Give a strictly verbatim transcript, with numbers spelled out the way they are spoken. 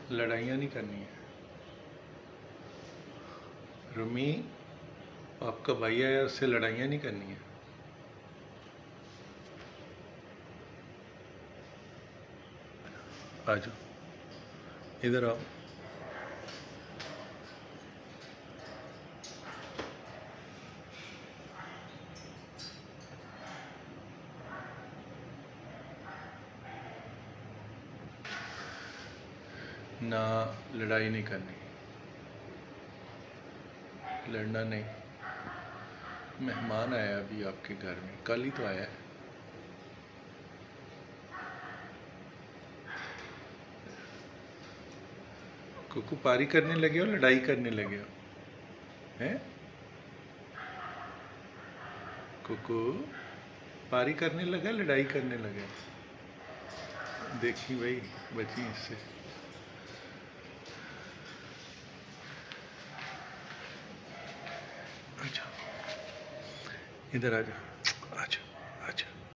लड़ाइयाँ नहीं करनी है। रुमी, आपका भाई आया, उससे लड़ाइयाँ नहीं करनी है। आ जाओ, इधर आओ। ना, लड़ाई नहीं करनी, लड़ना नहीं। मेहमान आया अभी आपके घर में, कल ही तो आया है। कुकू, पारी करने लगे हो, लड़ाई करने लगे हो हैं? कुकू, पारी करने लगा, लड़ाई करने लगे? देखी भाई, बची इससे। अच्छा, इधर आ जाओ, आ जाओ, आ जाओ।